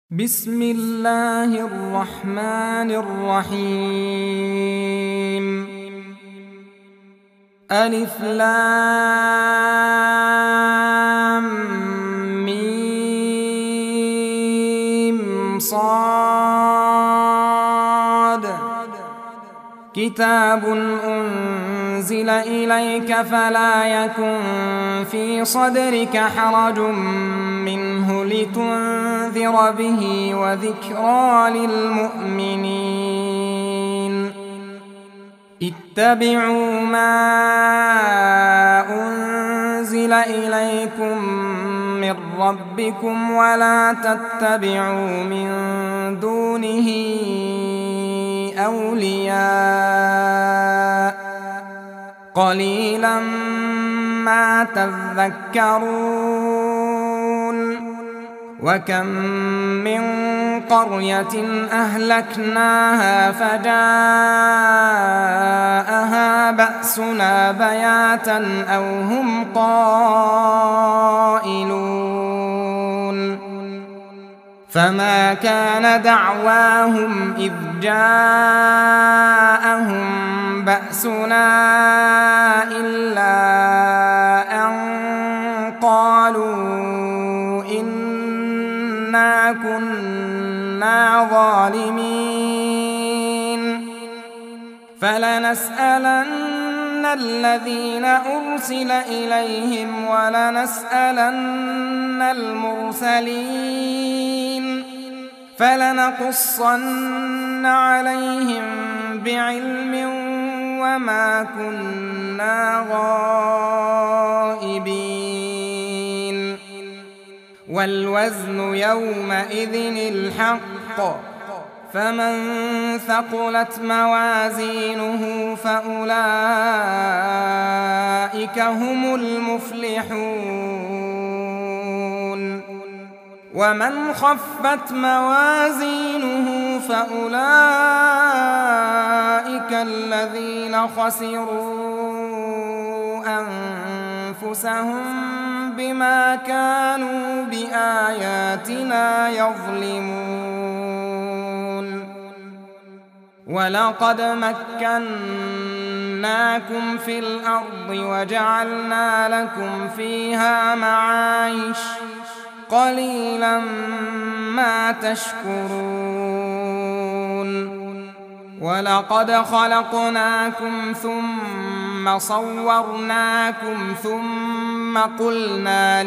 بسم الله الرحمن الرحيم. ألف لام ميم صاد. كتاب أنزل إليك فلا يكن في صدرك حرج منه لتنذر به وذكرى للمؤمنين. اتبعوا ما أنزل إليكم من ربكم ولا تتبعوا من دونه أولياء قليلا ما تذكرون. وكم من قرية أهلكناها فجاءها بأسنا بياتا أو هم قائلون. فما كان دعواهم إذ جاءهم بأسنا إلا أن قالوا إنا كنا ظالمين. فلنسألن الذين أرسل إليهم ولنسألن المرسلين. فلنقصن عليهم بعلم وما كنا غائبين. والوزن يومئذ الحق. فمن ثقلت موازينه فأولئك هم المفلحون. ومن خفت موازينه فأولئك الذين خسروا أنفسهم بما كانوا بآياتنا يظلمون. ولقد مكناكم في الأرض وجعلنا لكم فيها معايش قليلا ما تشكرون. ولقد خلقناكم ثم صورناكم ثم قلنا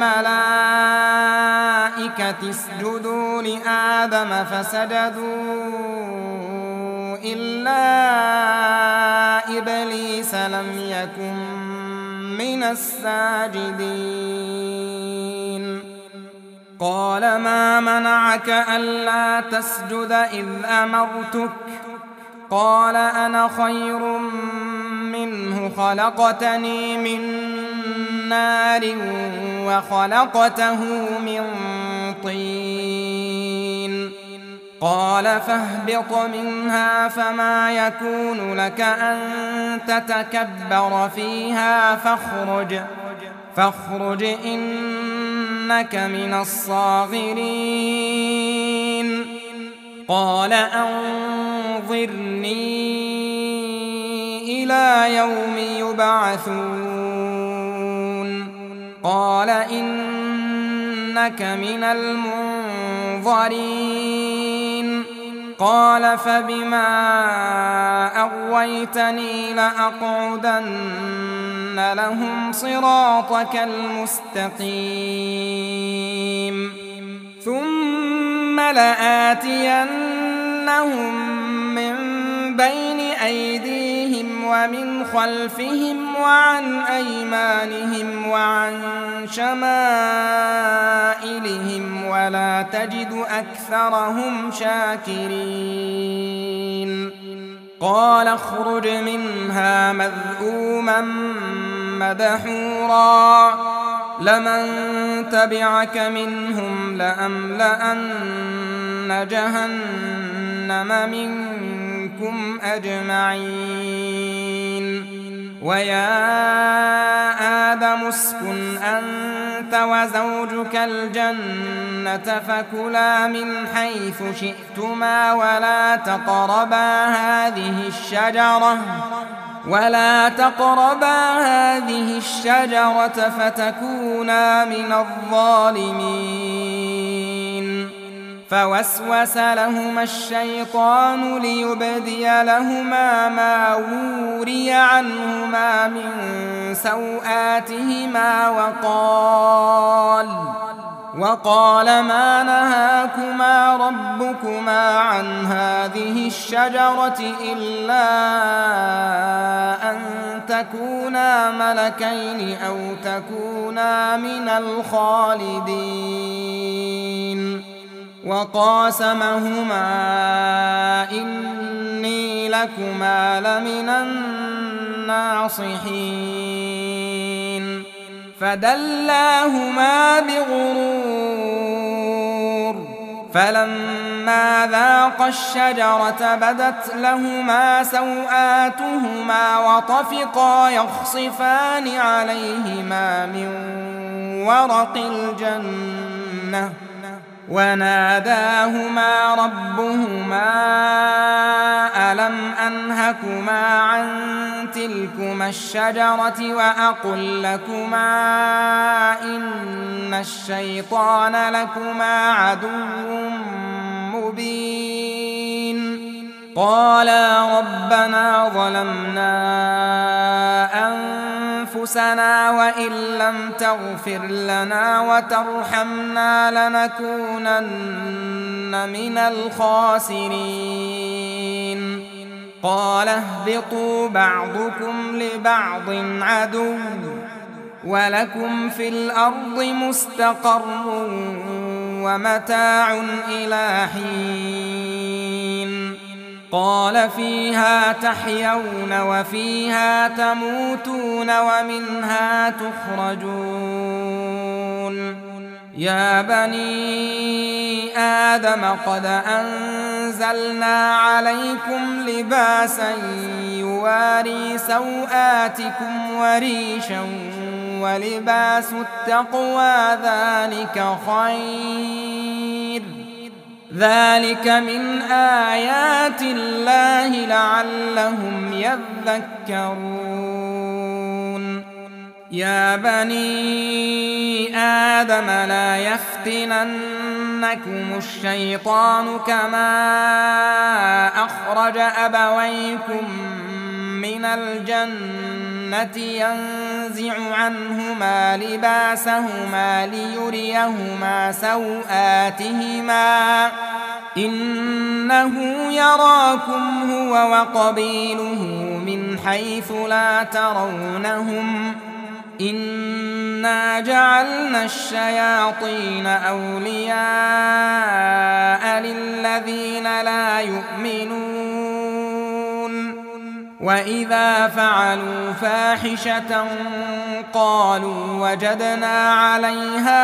للملائكة اسجدوا لآدم فسجدوا إلا إبليس لم يكن من الساجدين. قال ما منعك ألا تسجد إذ أمرتك؟ قال أنا خير منه خلقتني من نار وخلقته من طين. قال فاهبط منها فما يكون لك أن تتكبر فيها فاخرج إنك من الصاغرين. قال أنظرني إلى يوم يبعثون. قال إنك من المنظرين. قال فبما أغويتني لأقعدن لهم صراطك المستقيم ثم لآتينهم من بين أيديهم ومن خلفهم وعن أيمانهم وعن شمائلهم ولا تجد أكثرهم شاكرين. قال اخرج منها مذءوما مدحورا لمن تبعك منهم لأملأن جهنم منكم أجمعين. ويا آدم اسكن أنت وزوجك الجنة فكلا من حيث شئتما ولا تقربا هذه الشجرة فتكونا من الظالمين. فوسوس لهما الشيطان ليبدي لهما ما وري عنهما من سوآتهما وقال ما نهاكما ربكما عن هذه الشجرة إلا أن تكونا ملكين أو تكونا من الخالدين. وقاسمهما إني لكما لمن الناصحين. فدلاهما بغرور فلما ذاقا الشجرة بدت لهما سوآتهما وطفقا يخصفان عليهما من ورق الجنة وناداهما ربهما ألم أنهكما عن تلكما الشجرة وأقل لكما إن الشيطان لكما عدو مبين. قالا ربنا ظلمنا أنفسنا وإن لم تغفر لنا وترحمنا لنكونن من الخاسرين. قال اهبطوا بعضكم لبعض عدو ولكم في الأرض مستقر ومتاع إلى حين. قال فيها تحيون وفيها تموتون ومنها تخرجون. يا بني آدم قد أنزلنا عليكم لباسا يواري سوآتكم وريشا ولباس التقوى ذلك خير. ذلك من آيات الله لعلهم يذكرون. يا بني آدم لا يفتننكم الشيطان كما أخرج أبويكم من الجنة ينزع عنهما لباسهما ليريهما سوآتهما إنه يراكم هو وقبيله من حيث لا ترونهم إنا جعلنا الشياطين أولياء للذين لا يؤمنون. وإذا فعلوا فاحشة قالوا وجدنا عليها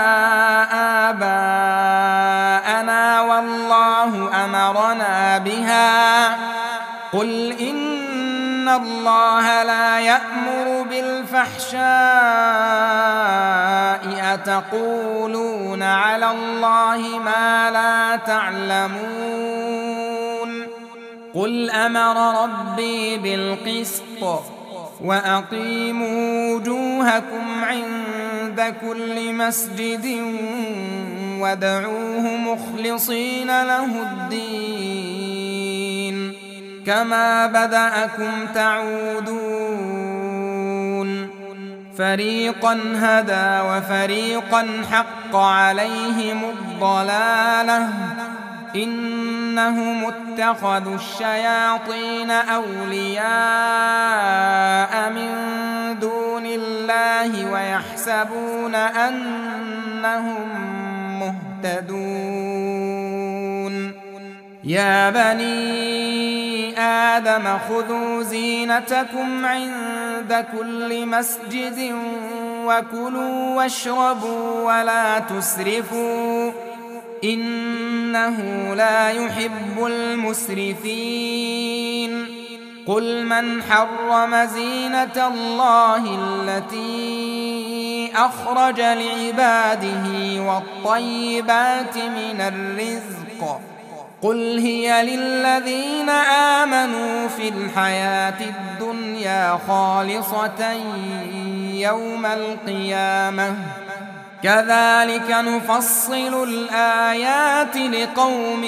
آباءنا والله أمرنا بها. قل إن الله لا يأمر بالفحشاء أتقولون على الله ما لا تعلمون. قل أمر ربي بالقسط وأقيموا وجوهكم عند كل مسجد وادعوه مخلصين له الدين كما بدأكم تعودون. فريقا هدى وفريقا حق عليهم الضلالة إنهم اتخذوا الشياطين أولياء من دون الله ويحسبون أنهم مهتدون. يا بني آدم خذوا زينتكم عند كل مسجد وكلوا واشربوا ولا تسرفوا إنه لا يحب المسرفين. قل من حرم زينة الله التي أخرج لعباده والطيبات من الرزق قل هي للذين آمنوا في الحياة الدنيا خالصة يوم القيامة كذلك نفصل الآيات لقوم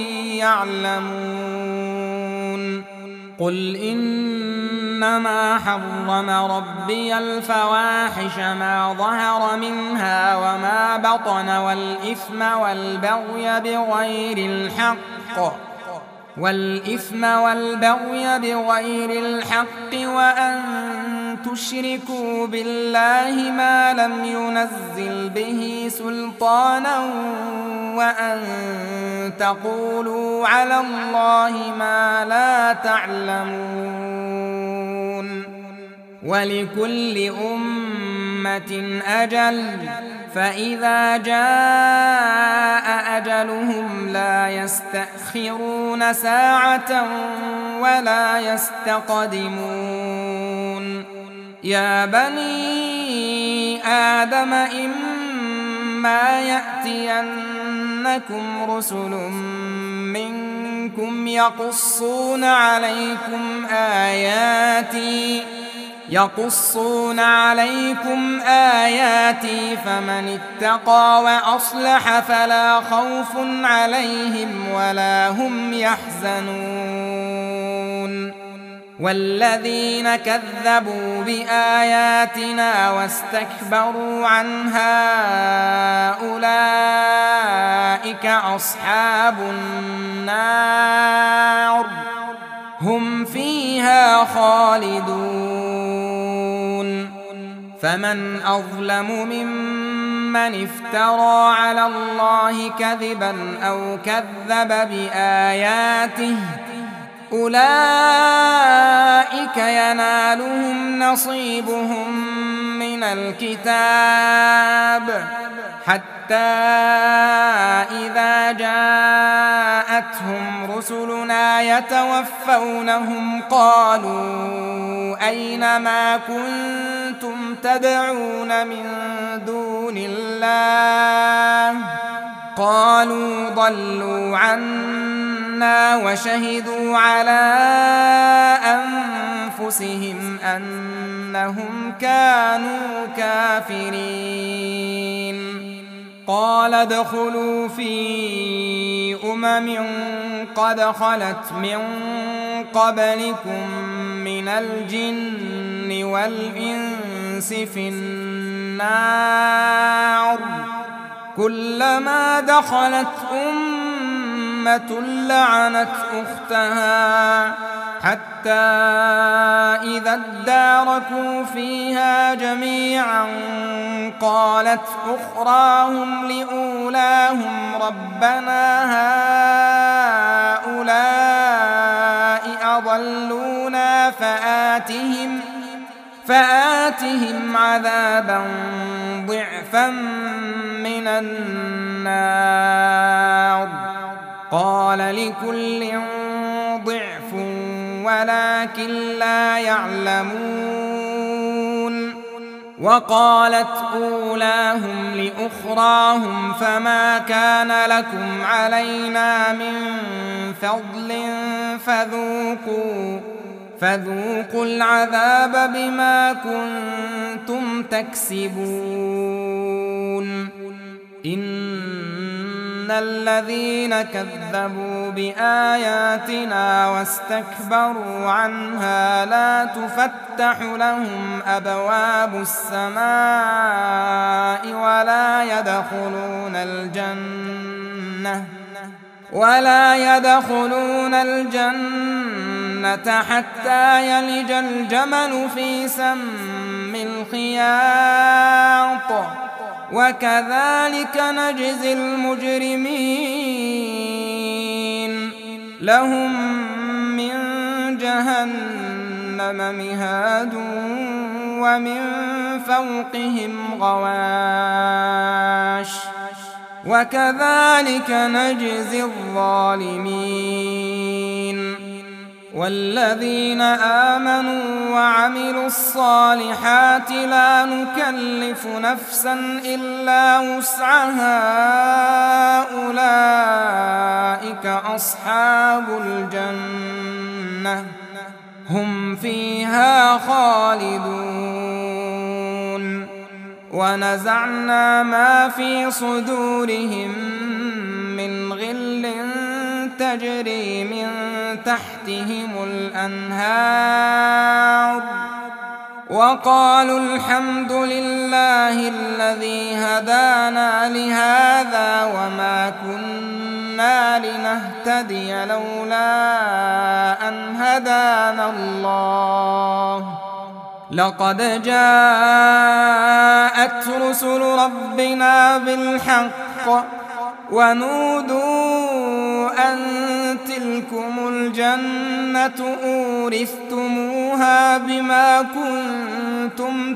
يعلمون قل إنما حرم ربي الفواحش ما ظهر منها وما بطن والإثم والبغي بغير الحق وأن تشركوا بالله ما لم ينزل به سلطانا وأن تقولوا على الله ما لا تعلمون ولكل أمة أجل فإذا جاء أجلهم لا يستأخرون ساعة ولا يستقدمون يا بني آدم إما يأتينكم رسل منكم يقصون عليكم آياتي فمن اتقى وأصلح فلا خوف عليهم ولا هم يحزنون والذين كذبوا بآياتنا واستكبروا عنها أولئك أصحاب النار هم فيها خالدون فمن أظلم ممن افترى على الله كذبا أو كذب بآياته أولئك ينالهم نصيبهم من الكتاب حتى إذا جاءتهم رسلنا يتوفونهم قالوا أين ما كنتم تدعون من دون الله قالوا ضلوا عنا وشهدوا على أنفسهم أنهم كانوا كافرين قال ادخلوا في قد خلت من قبلكم من الجن والإنس في النار كلما دخلت أمة لعنت أختها حتى إذا اداركوا فيها جميعا قالت أخراهم لأولاهم ربنا هؤلاء أضلونا فآتهم عذابا ضعفا من النار قال لكل ضعف ولكن لا يعلمون وقالت أولاهم لأخراهم فما كان لكم علينا من فضل فذوقوا العذاب بما كنتم تكسبون إن الذين كذبوا بآياتنا واستكبروا عنها لا تفتح لهم أبواب السماء ولا يدخلون الجنة حتى يلج الجمل في سم الخياط وكذلك نجزي المجرمين لهم من جهنم مهاد ومن فوقهم غواش وكذلك نجزي الظالمين والذين آمنوا وعملوا الصالحات لا نكلف نفسا إلا وسعها أولئك أصحاب الجنة هم فيها خالدون ونزعنا ما في صدورهم من غل تجري من تحتهم الأنهار وقالوا الحمد لله الذي هدانا لهذا وما كنا لنهتدي لولا أن هدانا الله لقد جاءت رسل ربنا بالحق ونودوا أن تلكم الجنة أورثتموها بما كنتم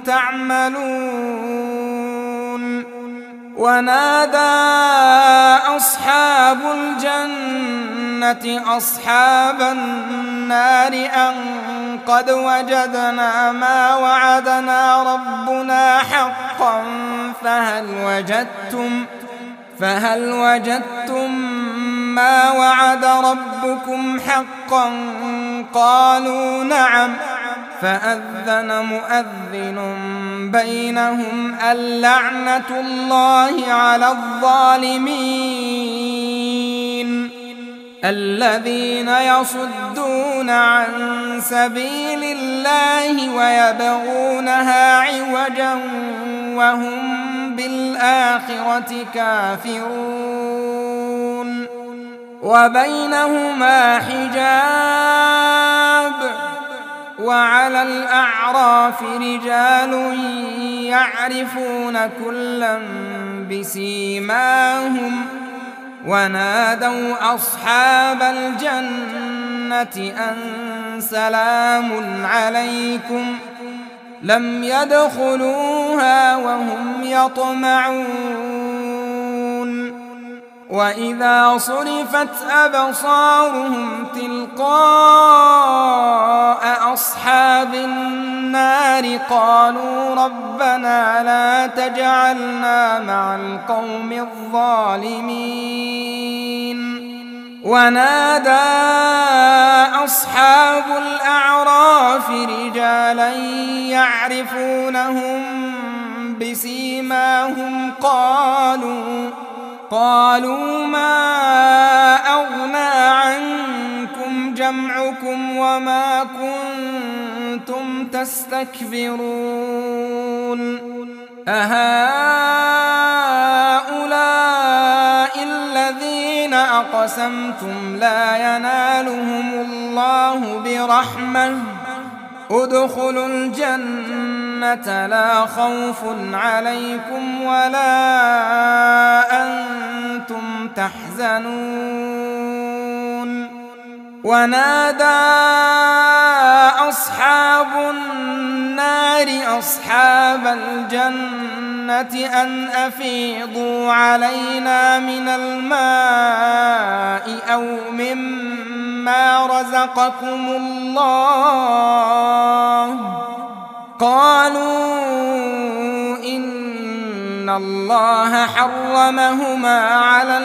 تعملون ونادى أصحاب الجنة أصحاب النار أن قد وجدنا ما وعدنا ربنا حقا فهل وجدتم ما وعد ربكم حقا قالوا نعم فأذن مؤذن بينهم اللعنة الله على الظالمين الذين يصدون عن سبيل الله ويبغونها عوجا وهم بالآخرة كافرون وبينهما حجاب وعلى الأعراف رجال يعرفون كلا بسيماهم ونادوا أصحاب الجنة أن سلام عليكم لم يدخلوها وهم يطمعون وإذا صرفت أبصارهم تلقاء أصحاب النار قالوا ربنا لا تجعلنا مع القوم الظالمين ونادى أصحاب الأعراف رجالا يعرفونهم بسيماهم قالوا ما أغنى عنكم جمعكم وما كنتم تستكبرون أهؤلاء الذين أقسمتم لا ينالهم الله برحمة ادخلوا الجنة لا خوف عليكم ولا أنتم تحزنون ونادى أصحاب النار أصحاب الجنة أن أفيضوا علينا من الماء أو مما رزقكم الله قالوا إن الله حرمهما على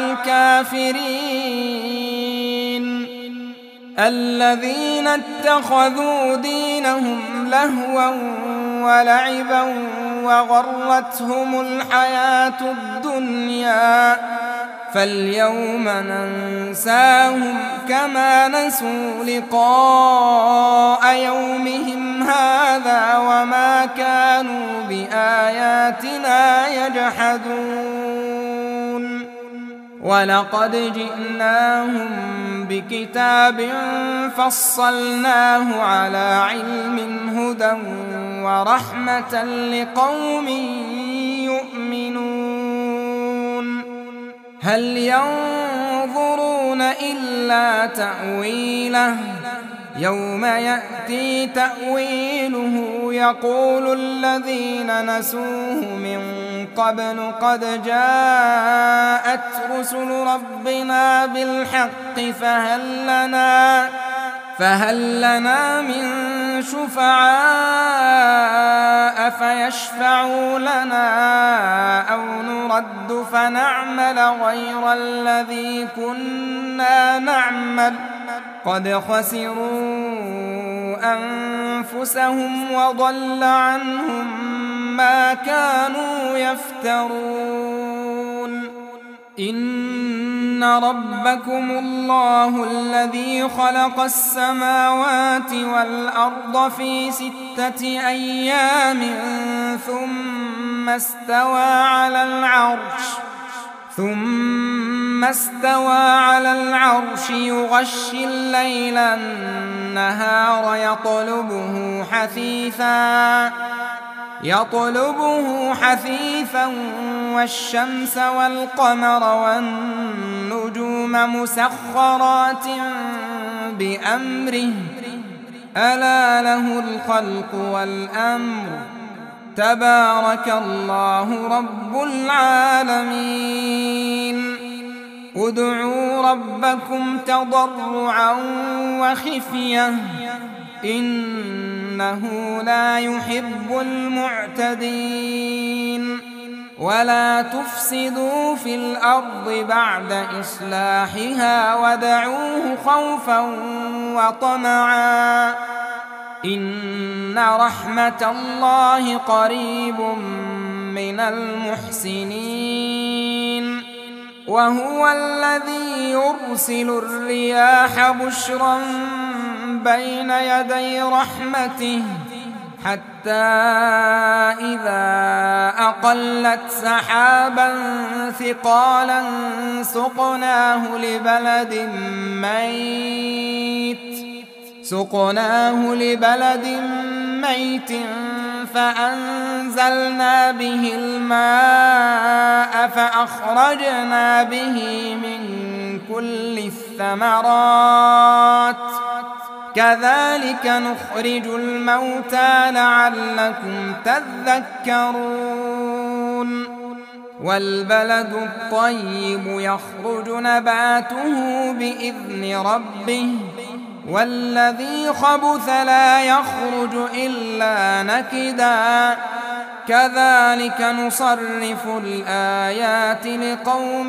الكافرين الذين اتخذوا دينهم لهوا ولعبا وغرتهم الحياة الدنيا فاليوم ننساهم كما نسوا لقاء يومهم هذا وما كانوا بآياتنا يجحدون ولقد جئناهم بكتاب فصلناه على علم هدى ورحمة لقوم يؤمنون هل ينظرون إلا تأويله يوم يأتي تأويله يقول الذين نسوه من قبل قد جاءت رسل ربنا بالحق فهل لنا من شفعاء فيشفعوا لنا أو نرد فنعمل غير الذي كنا نعمل قد خسروا أنفسهم وضل عنهم ما كانوا يفترون. إن ربكم الله الذي خلق السماوات والأرض في 6 أيام ثم استوى على العرش يغشي الليل النهار يطلبه حثيثا والشمس والقمر والنجوم مسخرات بأمره ألا له الخلق والأمر تبارك الله رب العالمين. ادعوا ربكم تضرعا وخفية إنه لا يحب المعتدين. ولا تفسدوا في الأرض بعد إصلاحها ودعوه خوفا وطمعا إن رحمة الله قريب من المحسنين. وهو الذي يرسل الرياح بشرا بين يدي رحمته حتى إذا أقلت سحابا ثقالا سقناه لبلد ميت فأنزلنا به الماء فأخرجنا به من كل الثمرات كذلك نخرج الموتى لعلكم تذكرون. والبلد الطيب يخرج نباته بإذن ربه والذي خبث لا يخرج إلا نكدا كذلك نصرف الآيات لقوم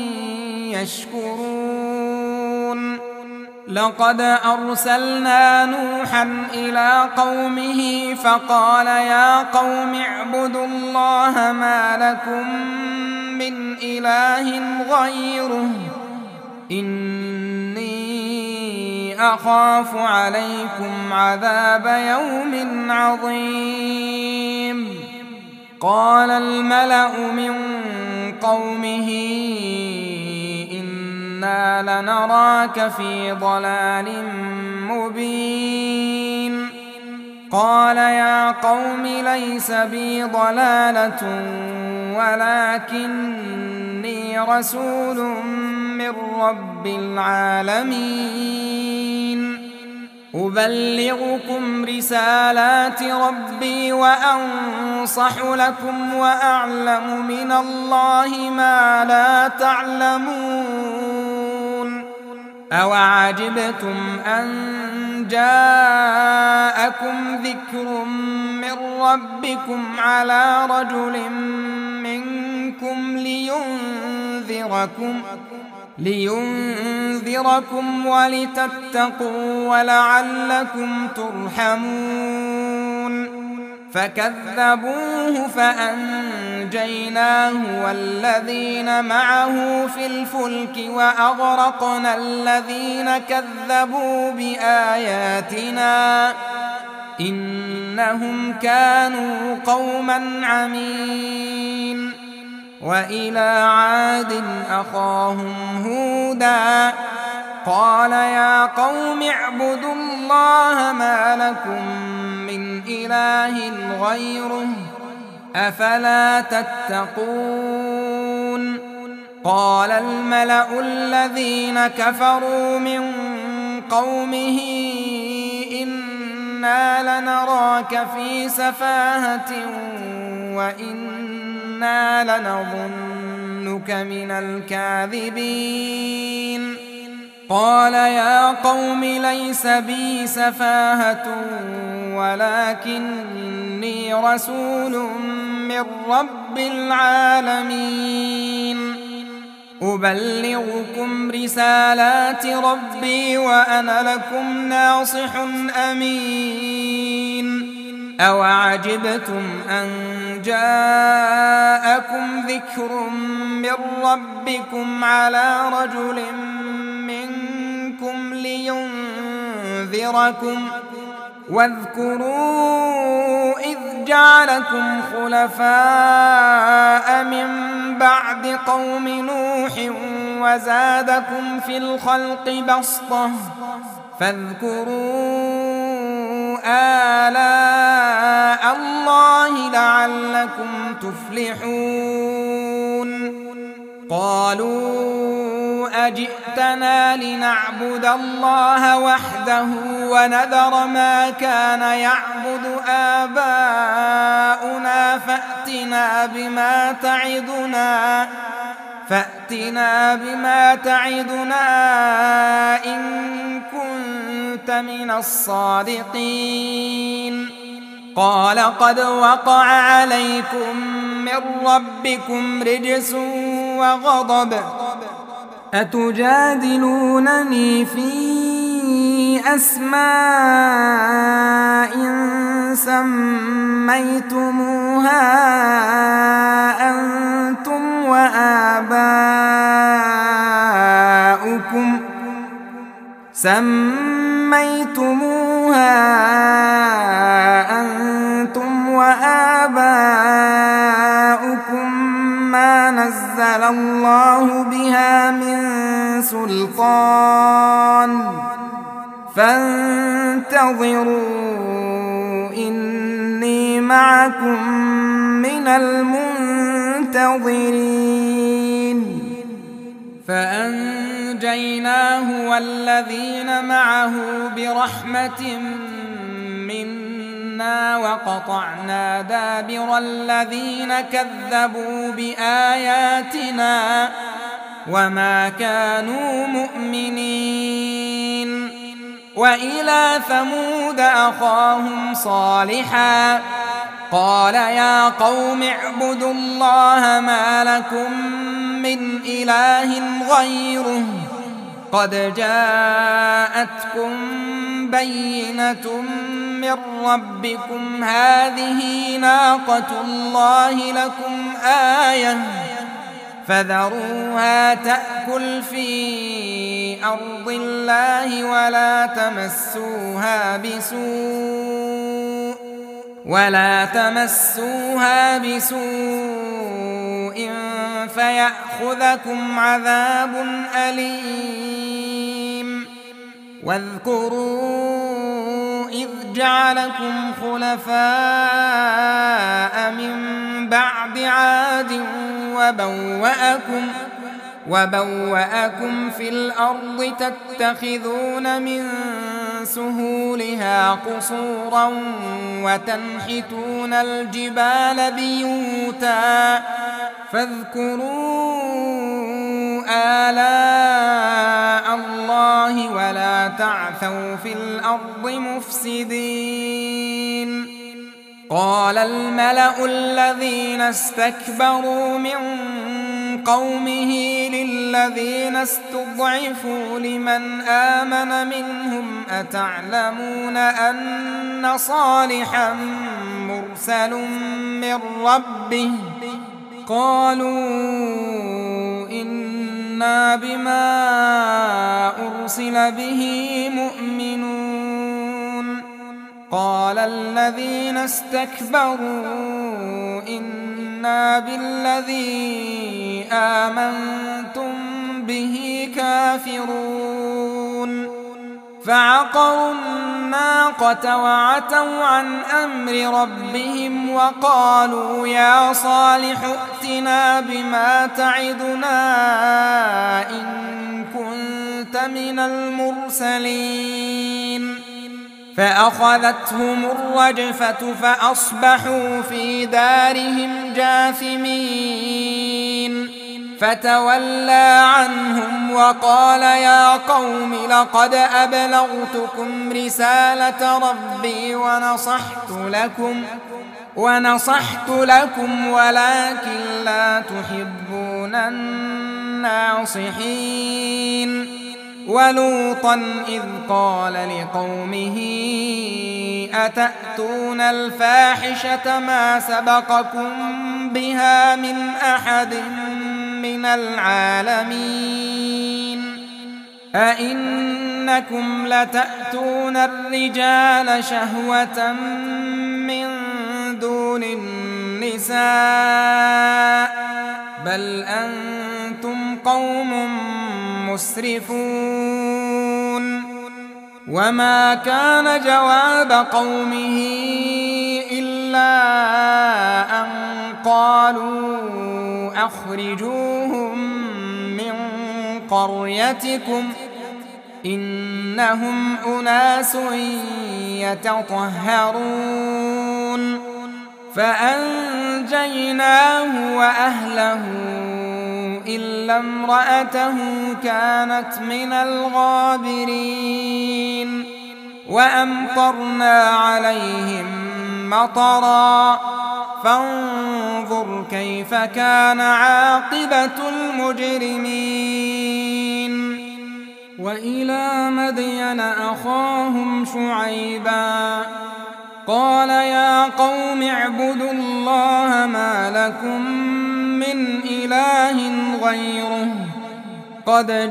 يشكرون. لقد أرسلنا نوحا إلى قومه فقال يا قوم اعبدوا الله ما لكم من إله غيره إني أخاف عليكم عذاب يوم عظيم. قال الملأ من قومه إنا لنراك في ضلال مبين. قال يا قوم ليس بي ضلالة ولكني رسول من رب العالمين أبلغكم رسالات ربي وأنصح لكم وأعلم من الله ما لا تعلمون. أوعجبتم أن جاءكم ذكر من ربكم على رجل منكم لينذركم ولتتقوا ولعلكم ترحمون. فكذبوه فأنجيناه والذين معه في الفلك وأغرقنا الذين كذبوا بآياتنا إنهم كانوا قوما عمين. وإلى عاد أخاهم هودا قال يا قوم اعبدوا الله ما لكم من إله غيره أفلا تتقون. قال الملأ الذين كفروا من قومه إنا لنراك في سفاهة وإنا لنظنك من الكاذبين. قال يا قوم ليس بي سفاهة ولكني رسول من رب العالمين أبلغكم رسالات ربي وأنا لكم ناصح أمين أوعجبتم أن جاءكم ذكر من ربكم على رجل منكم لينذركم واذكروا إذ جعلكم خلفاء من بعد قوم نوح وزادكم في الخلق بسطة فاذكروا آلاء الله لعلكم تفلحون قالوا أجئتنا لنعبد الله وحده ونذر ما كان يعبد آباؤنا فأتنا بما تعدنا إن كنت من الصادقين قال قد وقع عليكم من ربكم رجس وغضب أتجادلونني في أسماء سميتموها أنتم وآباؤكم ما نزل الله بها من سلطان فانتظروا إني معكم من المنتظرين فأنجيناه والذين معه برحمة منا وقطعنا دابر الذين كذبوا بآياتنا وما كانوا مؤمنين وإلى ثمود أخاهم صالحا قال يا قوم اعبدوا الله ما لكم من إله غيره قد جاءتكم بينة من ربكم هذه ناقة الله لكم آية فذروها تأكل في أرض الله ولا تمسوها بسوء فيأخذكم عذاب أليم واذكروا إذ جعلكم خلفاء من بعد عاد وبوأكم في الأرض تتخذون من سهولها قصورا وتنحتون الجبال بيوتا فاذكروا آلاء الله ولا تعثوا في الأرض مفسدين قال الملأ الذين استكبروا من قومه للذين استضعفوا لمن آمن منهم أتعلمون أن صالحا مرسل من ربه قالوا إنا بما أرسل به مؤمنون قال الذين استكبروا إنا بالذي آمنتم به كافرون فعقروا الناقة وعتوا عن أمر ربهم وقالوا يا صالح ائتنا بما تعدنا إن كنت من المرسلين فأخذتهم الرجفة فأصبحوا في دارهم جاثمين فتولى عنهم وقال يا قوم لقد أبلغتكم رسالة ربي ونصحت لكم ولكن لا تحبون الناصحين. ولوطا إذ قال لقومه أتأتون الفاحشة ما سبقكم بها من أحد من العالمين أئنكم لتأتون الرجال شهوة من دون النساء بل أنتم قوم مسرفون. وما كان جواب قومه إلا أن قالوا أخرجوهم من قريتكم إنهم أناس يتطهرون. فأنجيناه وأهله إلا امرأته كانت من الغابرين. وأمطرنا عليهم مطرا فانظر كيف كان عاقبة المجرمين. وإلى مدين أخاهم شعيبا قال يا قوم اعبدوا الله ما لكم من إله غيره قد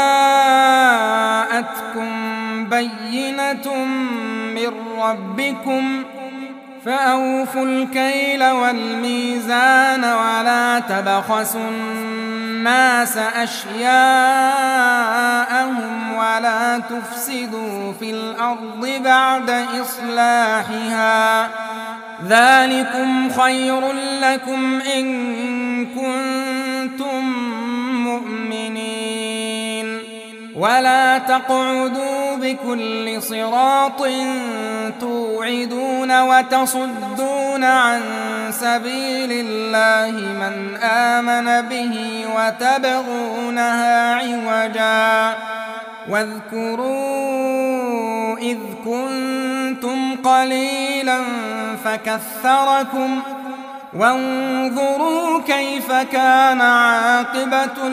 جاءتكم بينة من ربكم فأوفوا الكيل والميزان ولا تبخسوا الناس أشياءهم ولا تفسدوا في الأرض بعد إصلاحها ذلكم خير لكم إن كنتم مؤمنين. ولا تقعدوا بكل صراط توعدون وتصدون عن سبيل الله من آمن به وتبغونها عوجا واذكروا إذ كنتم قليلا فكثركم وانظروا كيف كان عاقبة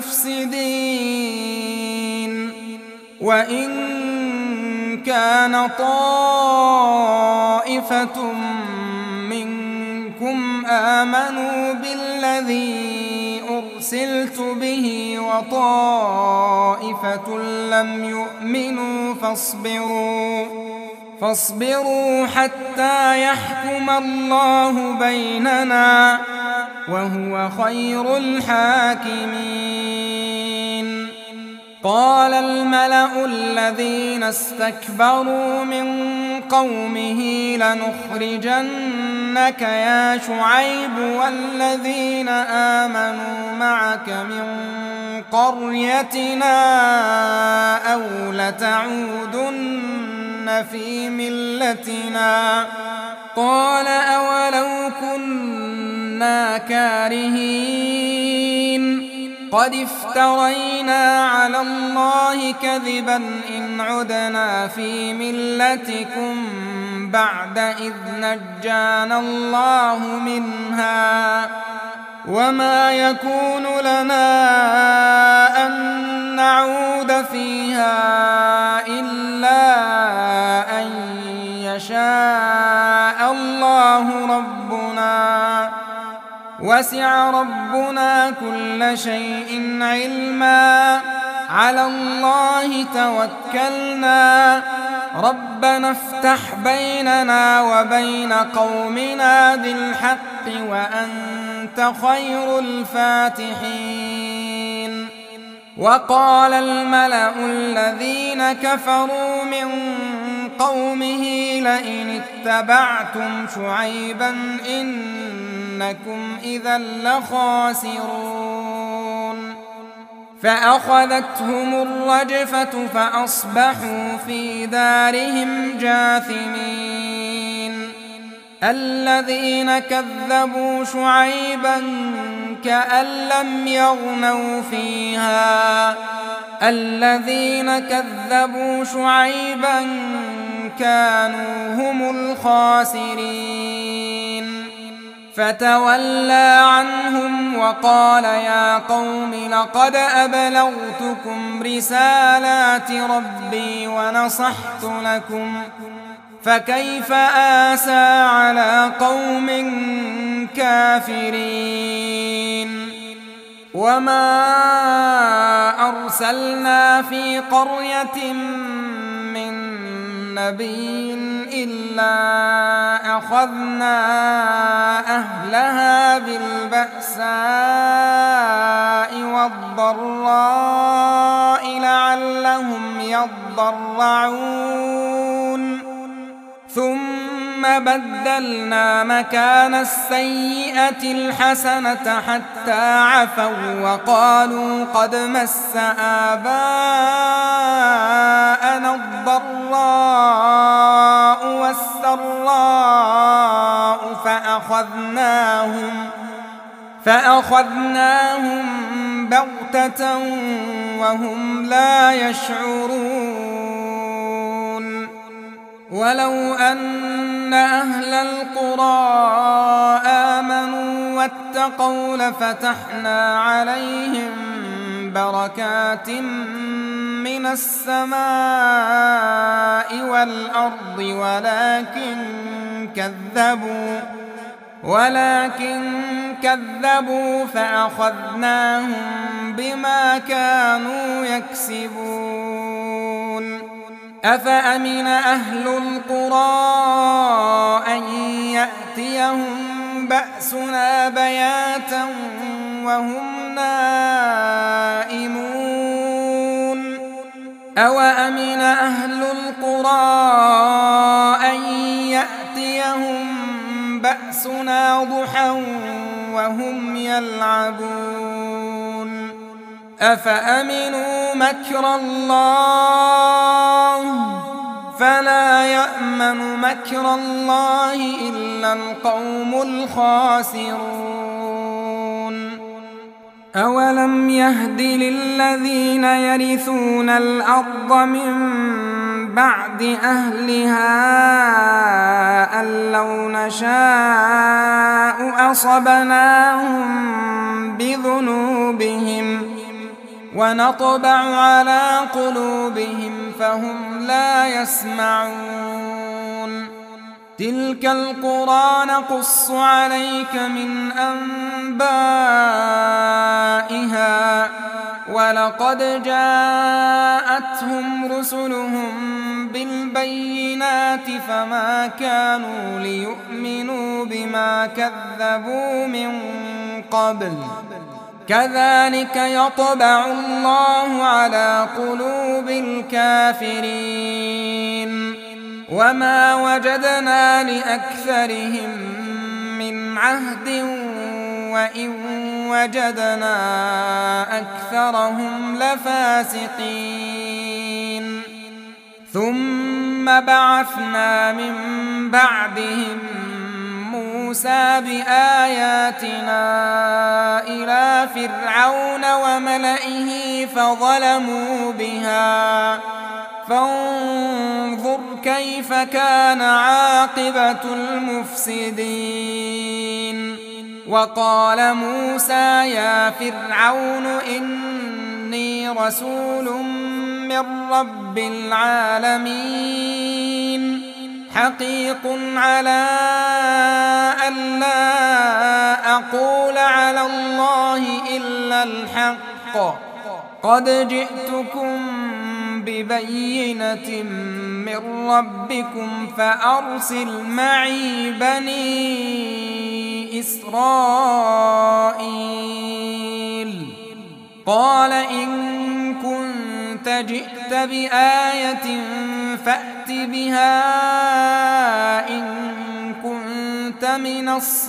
المفسدين. وإن كان طائفة منكم آمنوا بالذي أرسلت به وطائفة لم يؤمنوا فاصبروا حتى يحكم الله بيننا وهو خير الحاكمين. قال الملأ الذين استكبروا من قومه لنخرجنك يا شعيب والذين آمنوا معك من قريتنا أو لتعودن في ملتنا قال أولو كنا كارهين قد افترينا على الله كذبا إن عدنا في ملتكم بعد إذ نجانا الله منها وما يكون لنا أن نعود فيها إلا أن يشاء الله ربنا وسع ربنا كل شيء علما على الله توكلنا ربنا افتح بيننا وبين قومنا بالحق وأنت خير الفاتحين. وقال الملأ الذين كفروا من قومه لئن اتبعتم شعيبا إنكم إذا لخاسرون. فأخذتهم الرجفة فأصبحوا في دارهم جاثمين. الذين كذبوا شعيبا كأن لم يغنوا فيها الذين كذبوا شعيبا كانوا هم الخاسرين فتولى عنهم وقال يا قوم لقد أبلغتكم رسالات ربي ونصحت لكم فكيف آسى على قوم كافرين وما أرسلنا في قرية من نبي إلا أخذنا أهلها بالبأساء والضراء لعلهم يضرعون ثم بدلنا مكان السيئة الحسنة حتى عفوا وقالوا قد مس آباءنا الضراء والسراء فأخذناهم بغتة وهم لا يشعرون ولو أن أهل القرى آمنوا واتقوا لفتحنا عليهم بركات من السماء والأرض ولكن كذبوا فأخذناهم بما كانوا يكسبون أفأمن أهل القرى أن يأتيهم بأسنا بياتا وهم نائمون أوأمن أهل القرى أن يأتيهم بأسنا ضحى وهم يلعبون أفأمنوا مكر الله فلا يأمن مكر الله إلا القوم الخاسرون أولم يهد للذين يرثون الأرض من بعد أهلها أن لو نشاء أصبناهم بذنوبهم ونطبع على قلوبهم فهم لا يسمعون تلك القرى نقص عليك من أنبائها ولقد جاءتهم رسلهم بالبينات فما كانوا ليؤمنوا بما كذبوا من قبل كذلك يطبع الله على قلوب الكافرين وما وجدنا لأكثرهم من عهد وإن وجدنا أكثرهم لفاسقين ثم بعثنا من بعدهم موسى بآياتنا إلى فرعون وملئه فظلموا بها فانظر كيف كان عاقبة المفسدين وقال موسى يا فرعون إني رسول من رب العالمين حقيق على ألا أقول على الله إلا الحق قد جئتكم ببينة من ربكم فأرسل معي بني إسرائيل قال إن كنت جئت بآية فأت بها إن كنت من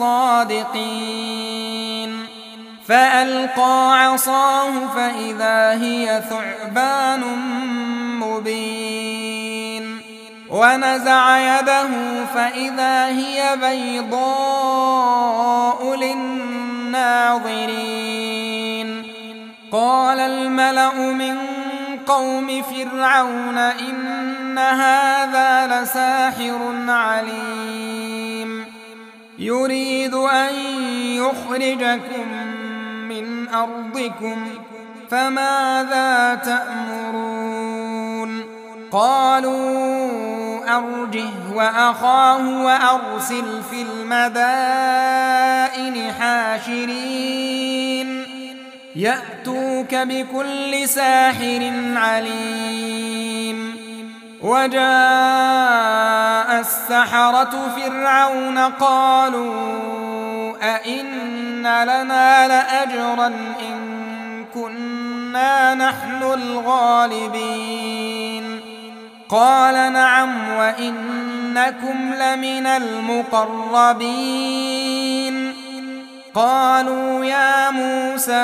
الصادقين فألقى عصاه فإذا هي ثعبان مبين ونزع يده فإذا هي بيضاء للناظرين. قال الملأ من قوم فرعون إن هذا لساحر عليم يريد أن يخرجكم من أرضكم فماذا تأمرون؟ قالوا أرجه وأخاه وأرسل في المدائن حاشرين يأتوك بكل ساحر عليم. وجاء السحرة فرعون قالوا أئن لنا لأجرا إن كنا نحن الغالبين؟ قال نعم وإنكم لمن المقربين. قالوا يا موسى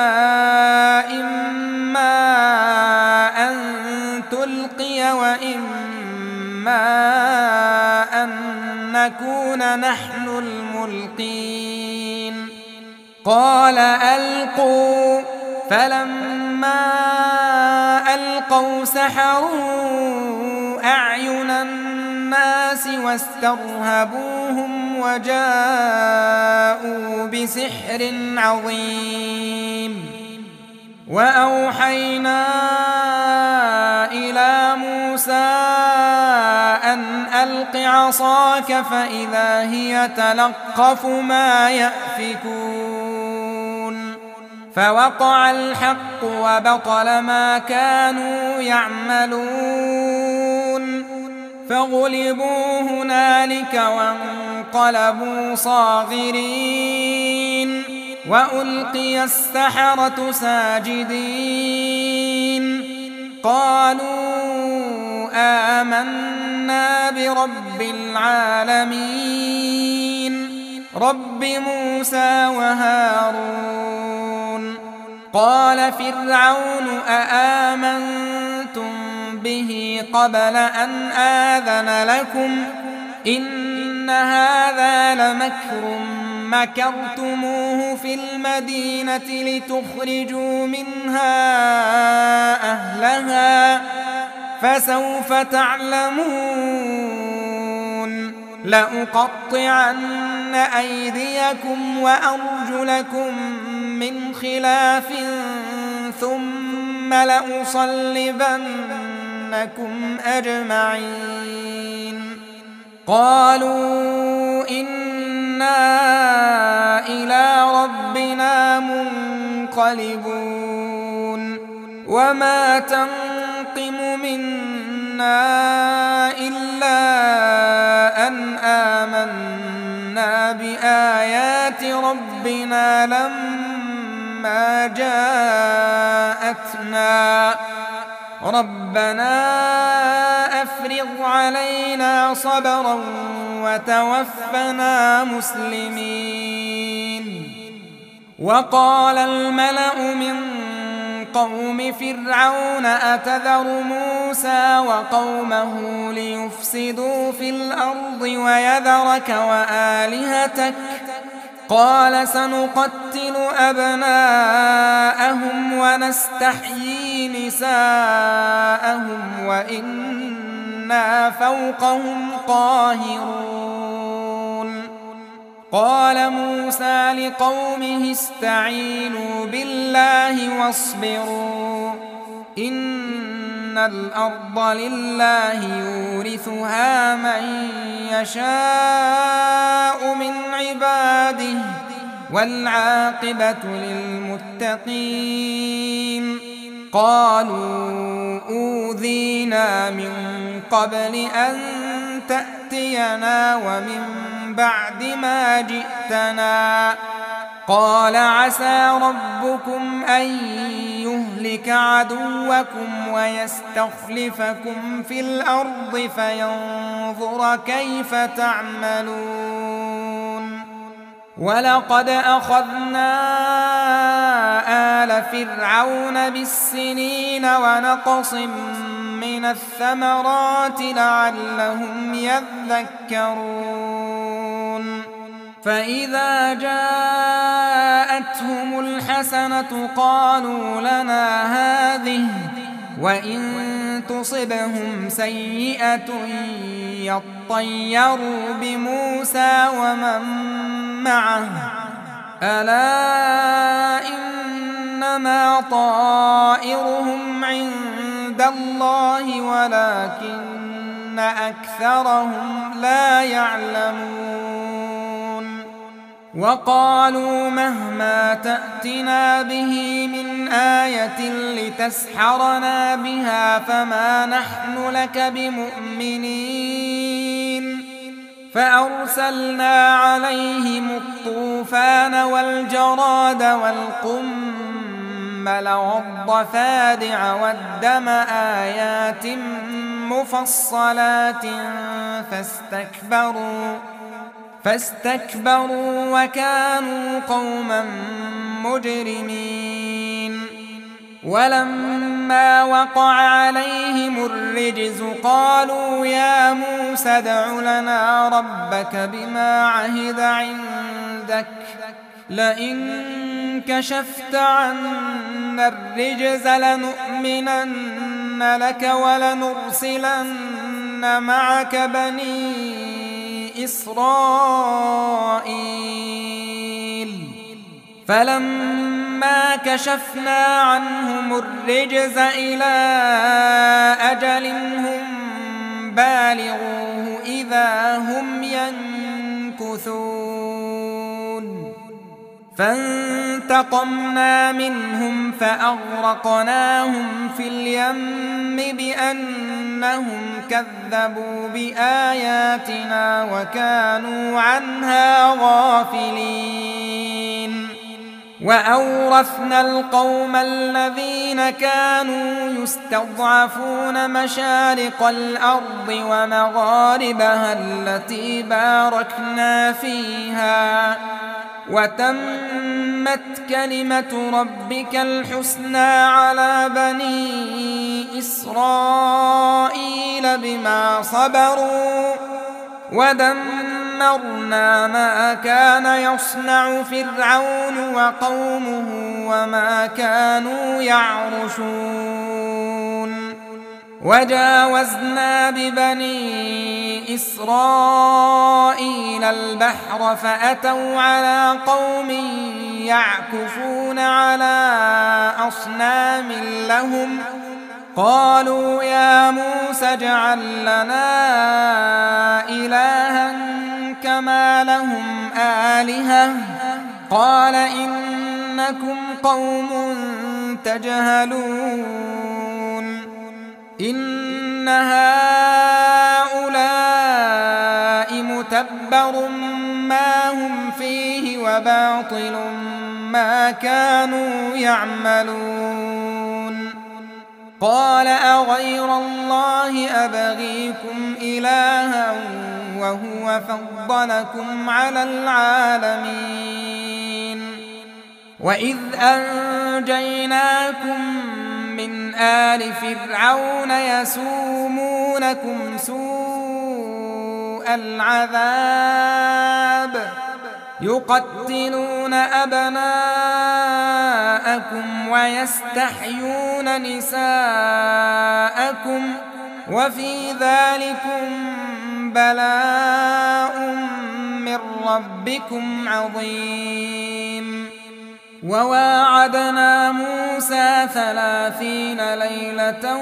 إما أن تلقي وإما أن نكون نحن الملقين. قال ألقوا. فلما ألقوا سحروا أعين الناس واسترهبوهم وجاءوا بسحر عظيم. وأوحينا إلى موسى أن ألق عصاك فإذا هي تلقف ما يأفكون. فوقع الحق وبطل ما كانوا يعملون فغلبوا هنالك وانقلبوا صاغرين وألقي السحرة ساجدين قالوا آمنا برب العالمين رب موسى وهارون. قال فرعون أآمنتم به قبل أن آذن لكم إن هذا لمكر مكرتموه في المدينة لتخرجوا منها أهلها فسوف تعلمون. لأقطعن أيديكم وأرجلكم من خلاف ثم لأصلبنكم أجمعين. قالوا إنا إلى ربنا منقلبون. وما تنقم منا إلا أن آمنا بآيات ربنا لما جاءتنا ربنا أفرغ علينا صبرا وتوفنا مسلمين. وقال الملأ من قوم فرعون أتذر موسى وقومه ليفسدوا في الأرض ويذرك وآلهتك قال سنقتل أبناءهم ونستحيي نساءهم وإنا فوقهم قاهرون. قال موسى لقومه استعينوا بالله واصبروا إن الأرض لله يورثها من يشاء من عباده والعاقبة للمتقين. قالوا أوذينا من قبل أن تأتينا ومن بعد ما جئتنا قال عسى ربكم أن يهلك عدوكم ويستخلفكم في الأرض فينظر كيف تعملون. ولقد أخذنا آل فرعون بالسنين ونقص من الثمرات لعلهم يذكرون فإذا جاءتهم الحسنة قالوا لنا هذه وإن تصبهم سيئة يطيروا بموسى ومن معه ألا إنما طائرهم عند الله ولكن أكثرهم لا يعلمون وقالوا مهما تأتنا به من آية لتسحرنا بها فما نحن لك بمؤمنين فأرسلنا عليهم الطوفان والجراد والقمل والضفادع والدم آيات مفصلات فاستكبروا وكانوا قوما مجرمين ولما وقع عليهم الرجز قالوا يا موسى ادع لنا ربك بما عهد عندك لئن كشفت عنا الرجز لنؤمنن لك ولنرسلن معك بني إسرائيل فلما كشفنا عنهم الرجز إلى أجل هم بالغوه إذا هم ينكثون فانتقمنا منهم فأغرقناهم في اليم بأنهم كذبوا بآياتنا وكانوا عنها غافلين وأورثنا القوم الذين كانوا يستضعفون مشارق الأرض ومغاربها التي باركنا فيها وتمت كلمة ربك الحسنى على بني إسرائيل بما صبروا ودمرنا ما كان يصنع فرعون وقومه وما كانوا يعرشون وجاوزنا ببني إسرائيل البحر فأتوا على قوم يعكفون على أصنام لهم قالوا يا موسى اجعل لنا إلها كما لهم آلهة قال إنكم قوم تجهلون إن هؤلاء متبر ما هم فيه وباطل ما كانوا يعملون قال أغير الله أبغيكم إلها وهو فضلكم على العالمين وإذ أنجيناكم من آل فرعون يسومونكم سوء العذاب يقتلون أبناءكم ويستحيون نساءكم وفي ذلكم بلاء من ربكم عظيم وواعدنا موسى 30 ليلة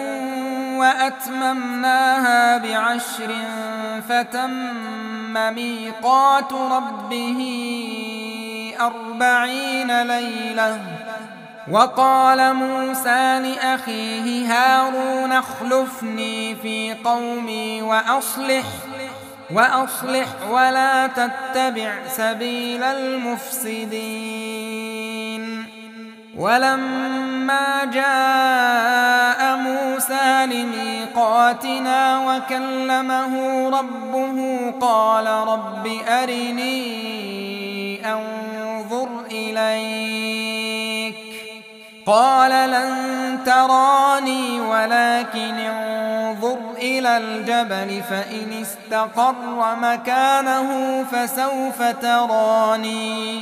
وأتممناها ب10 فتم ميقات ربه 40 ليلة وقال موسى لأخيه هارون اخلفني في قومي وأصلح ولا تتبع سبيل المفسدين ولما جاء موسى لميقاتنا وكلمه ربه قال رب أرني أنظر إليك قال لن تراني ولكن انظر إلى الجبل فإن استقر مكانه فسوف تراني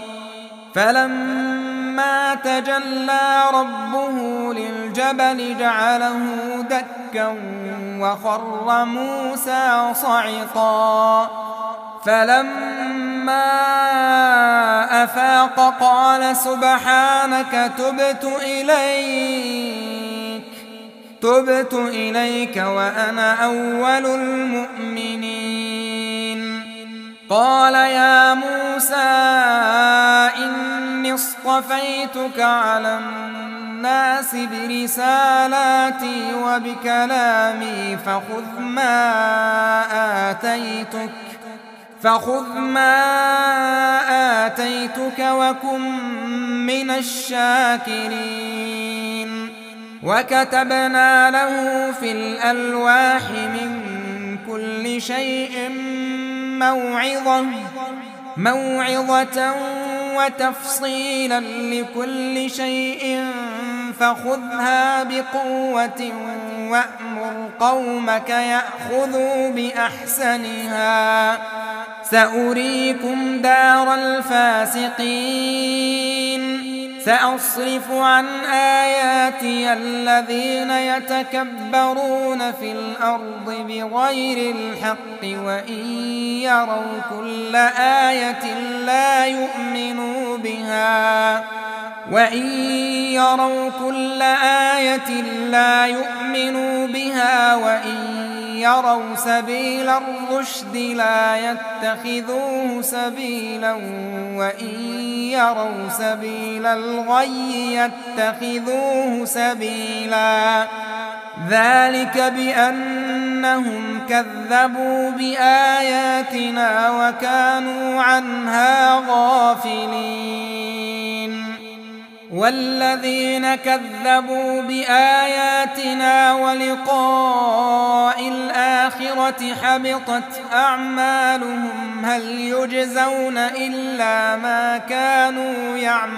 فلما تجلى ربه للجبل جعله دكا وخر موسى صعقا فلما أفاق قال سبحانك تبت إليك وأنا أول المؤمنين قال يا موسى إني اصطفيتك على الناس برسالاتي وبكلامي فخذ ما آتيتك وكن من الشاكرين وكتبنا له في الألواح من كل شيء موعظة وتفصيلا لكل شيء فخذها بقوة وأمر قومك يأخذوا بأحسنها سأريكم دار الفاسقين سأصرف عن آياتي الذين يتكبرون في الأرض بغير الحق وإن يروا كل آية لا يؤمنوا بها وإن يروا سبيل الرشد لا يتخذوه سبيلا وإن يروا سبيل الغي يتخذوه سبيلا ذلك بأنهم كذبوا بآياتنا وكانوا عنها غافلين والذين كذبوا بآياتنا ولقاء الآخرة حبطت أعمالهم هل يجزون إلا ما كانوا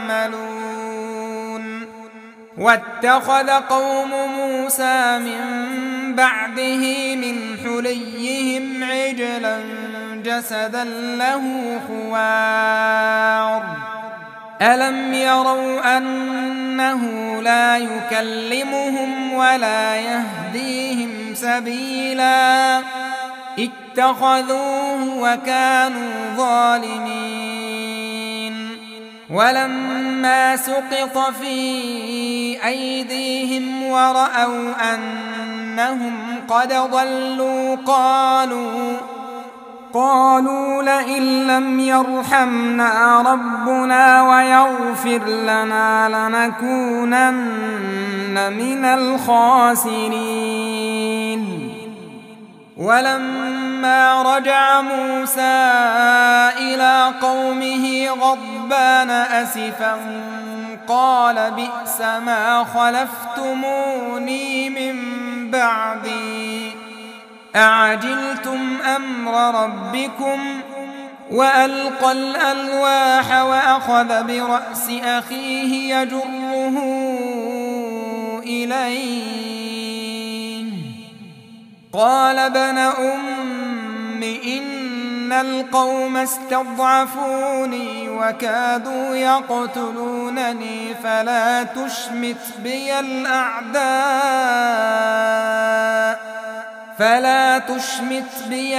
يعملون واتخذ قوم موسى من بعده من حليهم عجلا جسدا له خوار ألم يروا أنه لا يكلمهم ولا يهديهم سبيلا اتخذوه وكانوا ظالمين ولما سقط في أيديهم ورأوا أنهم قد ضلوا قالوا لئن لم يرحمنا ربنا ويغفر لنا لنكونن من الخاسرين ولما رجع موسى إلى قومه غضبان أسفا قال بئس ما خلفتموني من بعدي أعجلتم أمر ربكم وألقى الألواح وأخذ برأس أخيه يجره إليه قال ابن أم إن القوم استضعفوني وكادوا يقتلونني فلا تشمت بي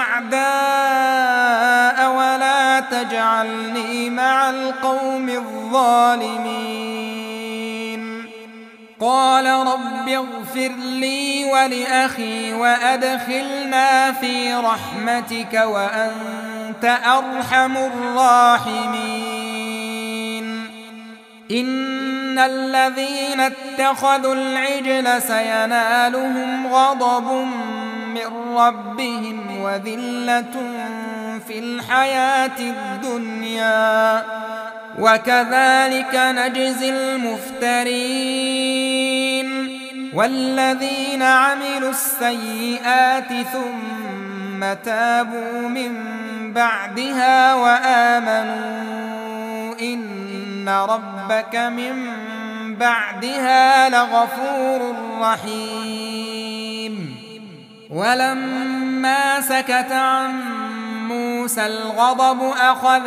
الأعداء ولا تجعلني مع القوم الظالمين قال رب اغفر لي ولأخي وأدخلنا في رحمتك وأنت أرحم الراحمين إن الذين اتخذوا العجل سينالهم غضب من ربهم وذلة في الحياة الدنيا وكذلك نجزي المفترين والذين عملوا السيئات ثم تابوا من بعدها وآمنوا إن ربك من بعدها لغفور رحيم. ولما سكت عن موسى الغضب أخذ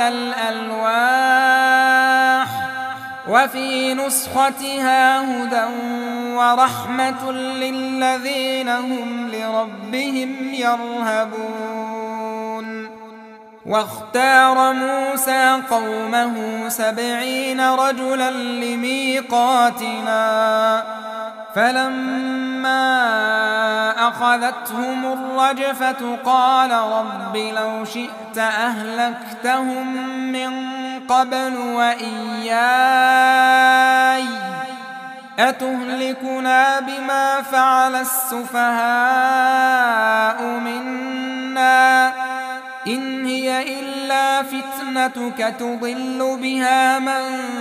الألواح وفي نسختها هدى ورحمة للذين هم لربهم يرهبون. واختار موسى قومه 70 رجلا لميقاتنا فلما أخذتهم الرجفة قال رب لو شئت أهلكتهم من قبل وإياي أتهلكنا بما فعل السفهاء منا إن هي إلا فتنتك تضل بها من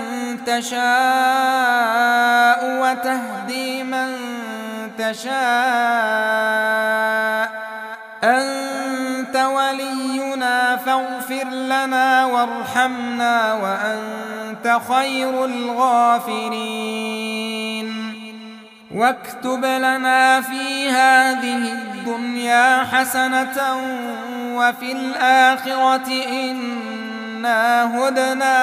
تشاء وتهدي من تشاء أنت ولينا فاغفر لنا وارحمنا وأنت خير الغافرين. واكتب لنا في هذه الدنيا حسنة وفي الآخرة إنا هدنا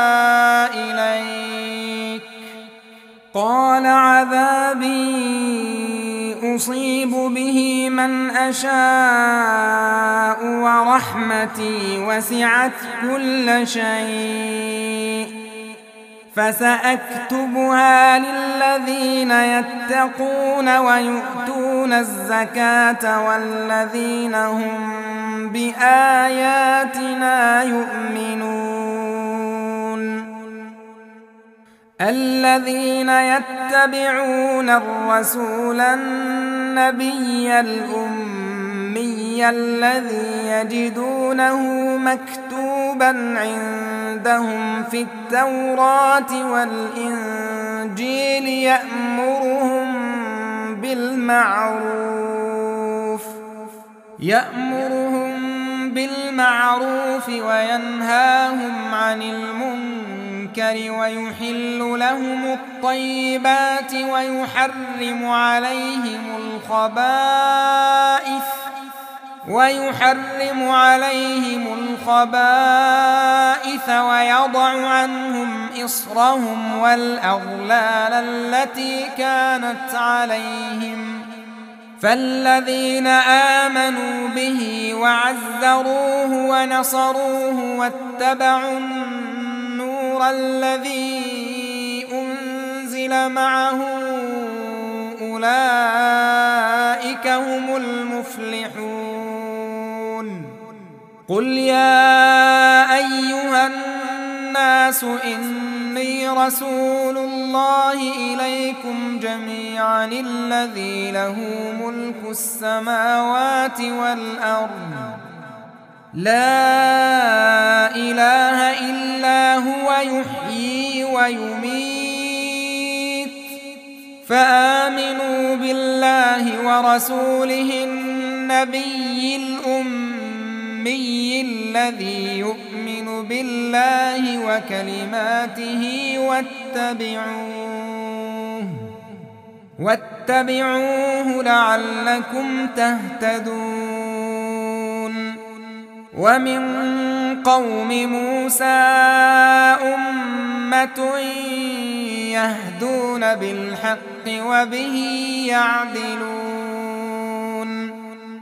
إليك. قال عذابي أصيب به من أشاء ورحمتي وسعت كل شيء فسأكتبها للذين يتقون ويؤتون الزكاة والذين هم بآياتنا يؤمنون. الذين يتبعون الرسول النبي الأمي الذي يجدونه مكتوبا عندهم في التوراة والإنجيل يأمرهم بالمعروف وينهاهم عن المنكر ويحل لهم الطيبات ويحرم عليهم الخبائث ويضع عنهم إصرهم والأغلال التي كانت عليهم. فالذين آمنوا به وعزروه ونصروه واتبعوا النور الذي أنزل معه أولئك هم المفلحون. قل يا أيها الناس إني رسول الله إليكم جميعا الذي له ملك السماوات والأرض لا إله إلا هو يحيي ويميت فآمنوا بالله ورسوله النبي الأمي الذي يؤمن بالله وكلماته واتبعوه لعلكم تهتدون. ومن قوم موسى أمة يهدون بالحق وبه يعدلون.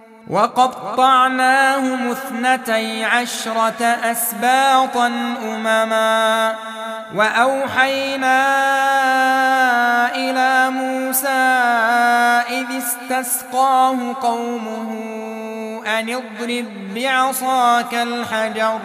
وقطعناهم 12 أسباطا أمما وأوحينا إلى موسى إذ استسقاه قومه أن اضرب بعصاك الحجر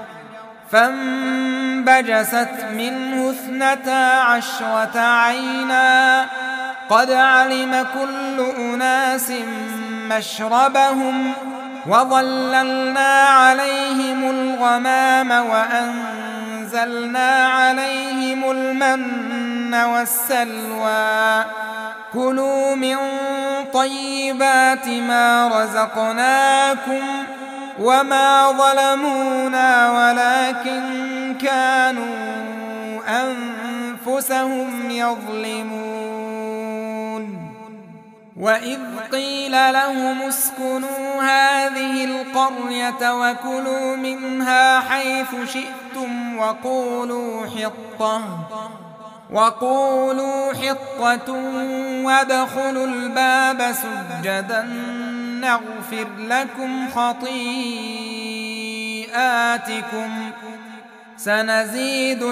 فانبجست منه 12 عينا قد علم كل أناس مشربهم وظللنا عليهم الغمام وأنزلنا عليهم المن والسلوى كلوا من طيبات ما رزقناكم وما ظلمونا ولكن كانوا أنفسهم يظلمون وإذ قيل لهم اسكنوا هذه القرية وكلوا منها حيث شئتم وقولوا حطة وادخلوا الباب سجدا نغفر لكم خطيئاتكم سنزيد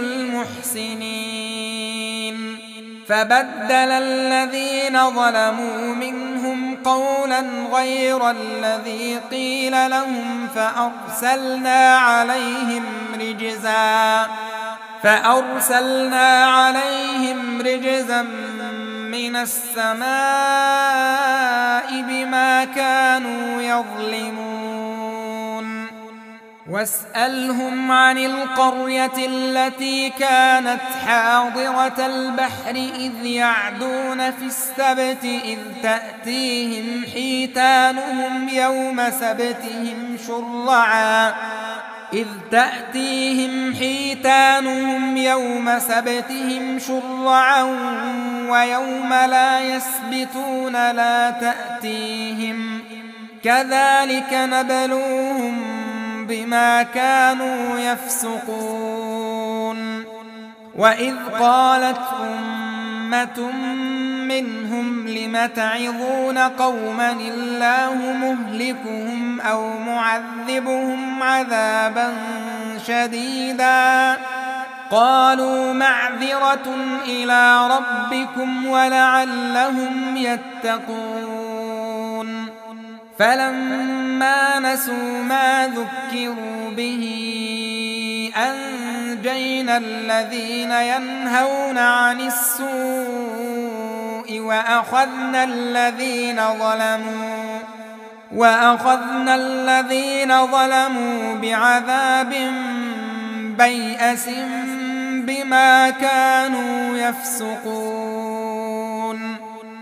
المحسنين فبدل الذين مظلموا منهم قولا غير الذي قيل لهم فأرسلنا عليهم رجزا من السماء بما كانوا يظلمون واسألهم عن القرية التي كانت حاضرة البحر إذ يعدون في السبت إذ تأتيهم حيتانهم يوم سبتهم شرعا ويوم لا يسبتون لا تأتيهم كذلك نبلوهم بما كانوا يفسقون وإذ قالت أمة منهم لم تعظون قوما الله مهلكهم أو معذبهم عذابا شديدا قالوا معذرة إلى ربكم ولعلهم يتقون فلما نسوا ما ذكروا به أنجينا الذين ينهون عن السوء وأخذنا الذين ظلموا بعذاب بيئس بما كانوا يفسقون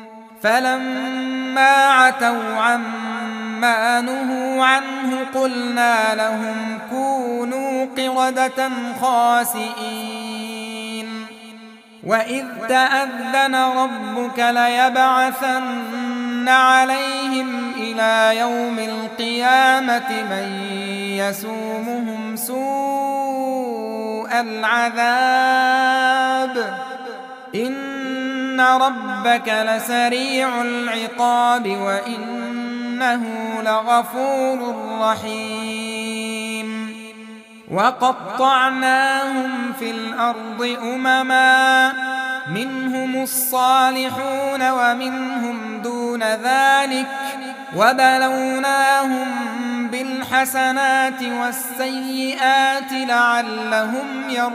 فلما عتوا عما نهوا عنه قلنا لهم كونوا قردة خاسئين وإذ تأذن ربك ليبعثن عليهم إلى يوم القيامة من يسومهم سوء العذاب إن ربك لسريع العقاب وإنه لغفور رحيم وقطعناهم في الأرض أمما منهم الصالحون ومنهم دون ذلك وبلوناهم بالحسنات والسيئات لعلهم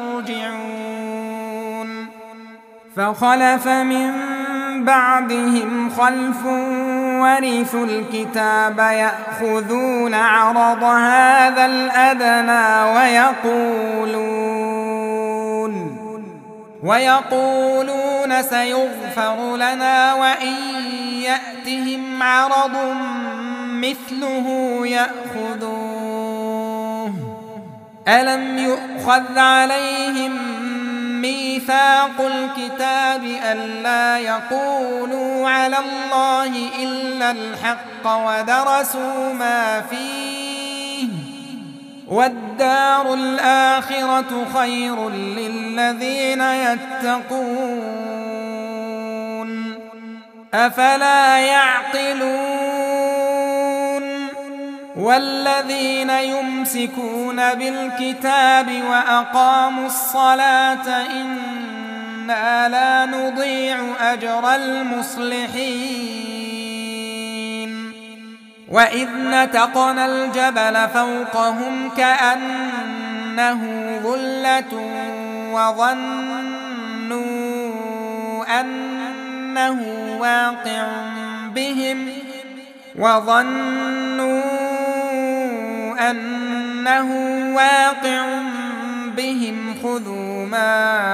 يرجعون فخلف من بعدهم خلف ورثوا الكتاب يأخذون عرض هذا الأدنى ويقولون سيغفر لنا وإن يأتهم عرض مثله يأخذوه ألم يؤخذ عليهم ميثاق الكتاب ألا يقولوا على الله إلا الحق ودرسوا ما فيه والدار الآخرة خير للذين يتقون أفلا يعقلون والذين يمسكون بالكتاب وأقاموا الصلاة إنا لا نضيع أجر المصلحين وإذ نتقنا الجبل فوقهم كأنه ظلة وظنوا أنه واقع بهم خذوا ما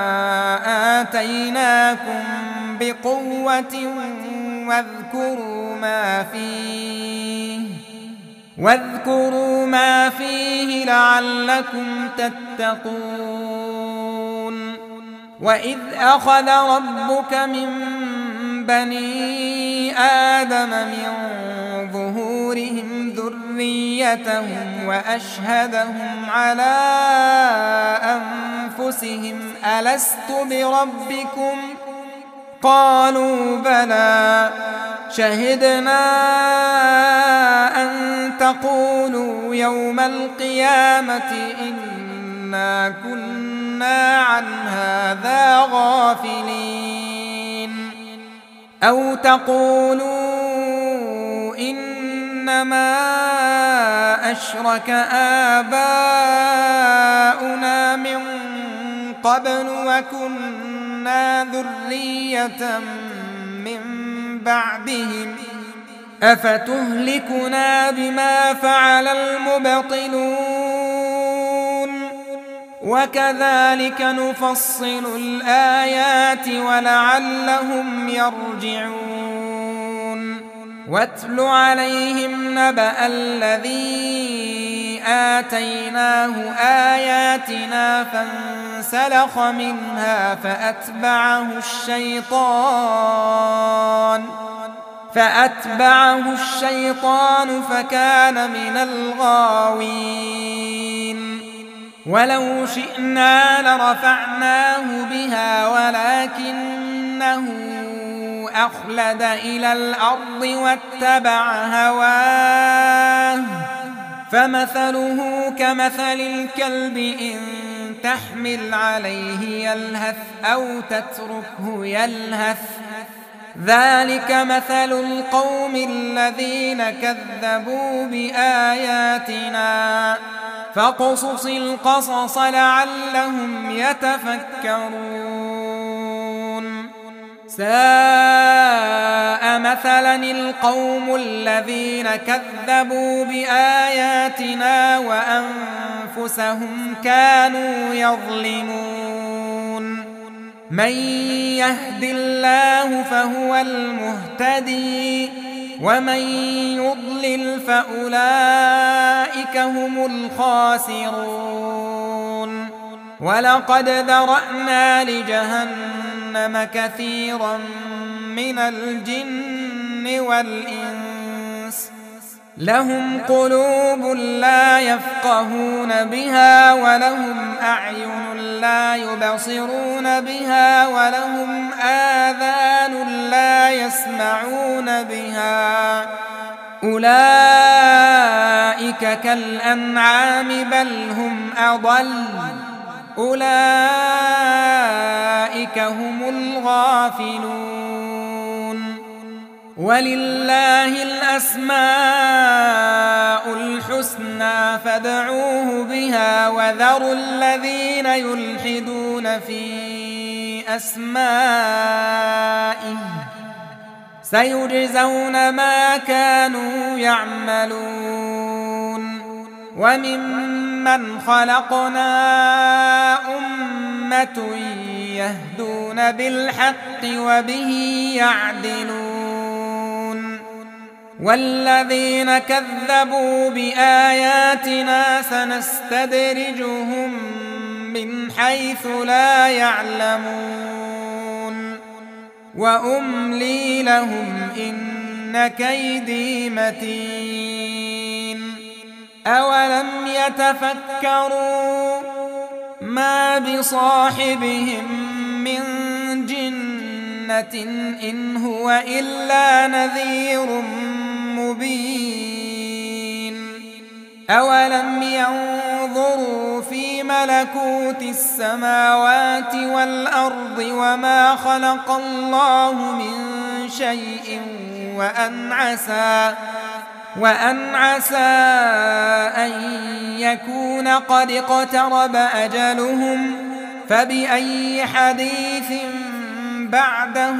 آتيناكم بقوة واذكروا ما فيه لعلكم تتقون وإذ أخذ ربك من بني آدم من ظهورهم ذريتهم وأشهدهم على أنفسهم ألست بربكم قالوا بلى شهدنا أن تقولوا يوم القيامة إنا كنا عن هذا غافلين أو تقولوا إنما أشرك آباؤنا من قبل وكنا ذرية من بعدهم أفتهلكنا بما فعل المبطلون وكذلك نفصل الآيات ولعلهم يرجعون واتل عليهم نبأ الذي آتيناه آياتنا فانسلخ منها فأتبعه الشيطان فكان من الغاوين ولو شئنا لرفعناه بها ولكنه أخلد إلى الأرض واتبع هواه فمثله كمثل الكلب إن تحمل عليه يلهث أو تتركه يلهث ذلك مثل القوم الذين كذبوا بآياتنا فاقصص القصص لعلهم يتفكرون ساء مثلا القوم الذين كذبوا بآياتنا وأنفسهم كانوا يظلمون من يهد الله فهو المهتدي ومن يضلل فأولئك هم الخاسرون ولقد ذرأنا لجهنم كثيرا من الجن والإنس لهم قلوب لا يفقهون بها ولهم أعين لا يبصرون بها ولهم آذان لا يسمعون بها أولئك كالأنعام بل هم أضل أولئك هم الغافلون ولله الأسماء الحسنى فادعوه بها وذروا الذين يلحدون في أسمائه سيجزون ما كانوا يعملون وممن خلقنا أمة يهدون بالحق وبه يعدلون والذين كذبوا بآياتنا سنستدرجهم من حيث لا يعلمون وأملي لهم إن كيدي متين أولم يتفكروا ما بصاحبهم من جنة إن هو إلا نذير مبين أولم ينظروا في ملكوت السماوات والأرض وما خلق الله من شيء وأن عسى أن يكون قد اقترب أجلهم فبأي حديث بعده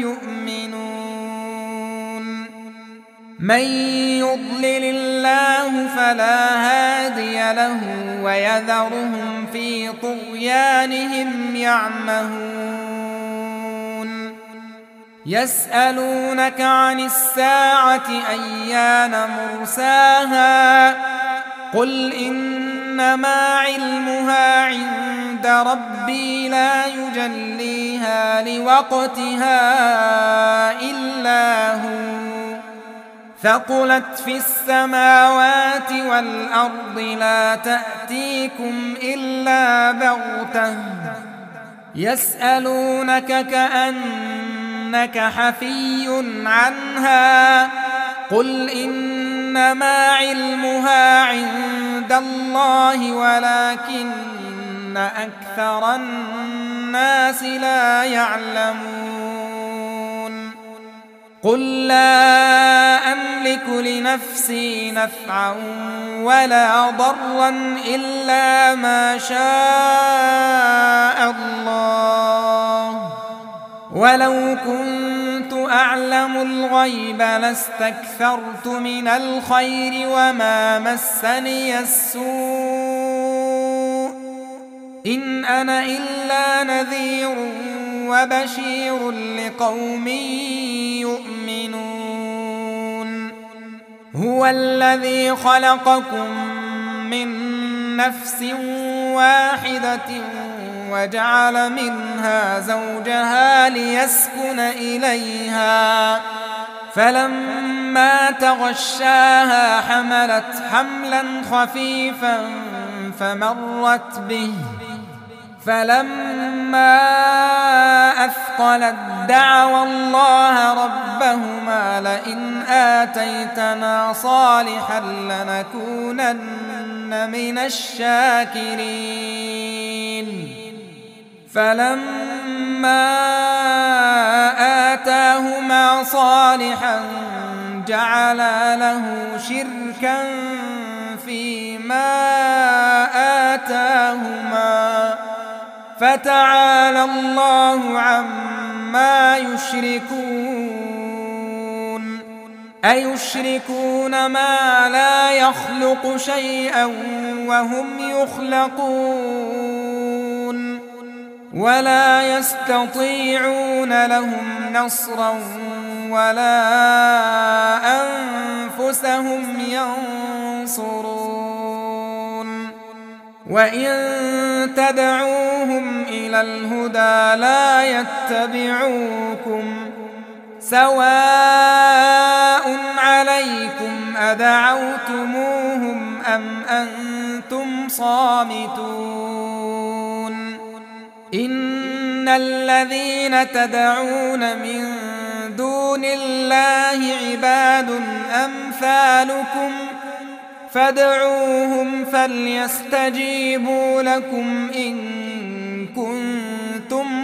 يؤمنون من يضلل الله فلا هادي له ويذرهم في طغيانهم يعمهون يسألونك عن الساعة أيان مرساها قل إنما علمها عند عند ربي لا يجليها لوقتها إلا هو ثقلت في السماوات والأرض لا تأتيكم إلا بغتة يسألونك كأنك حفي عنها قل إنما علمها عند الله ولكن أكثر الناس لا يعلمون قل لا أملك لنفسي نفعا ولا ضرا إلا ما شاء الله ولو كنت أعلم الغيب لاستكثرت من الخير وما مسني السوء إن أنا إلا نذير وبشير لقوم يؤمنون هو الذي خلقكم من نفس واحدة وجعل منها زوجها ليسكن إليها فلما تغشاها حملت حملا خفيفا فمرت به فلما أثقلت دعوا الله ربهما لئن آتيتنا صالحا لنكونن من الشاكرين فلما آتاهما صالحا جعلا له شركا فيما آتاهما فتعالى الله عما يشركون أيشركون ما لا يخلق شيئا وهم يخلقون ولا يستطيعون لهم نصرا ولا أنفسهم ينصرون وإن تدعوهم إلى الهدى لا يتبعوكم سواء عليكم أدعوتموهم أم أنتم صامتون إن الذين تدعون من دون الله عباد أمثالكم فادعوهم فليستجيبوا لكم إن كنتم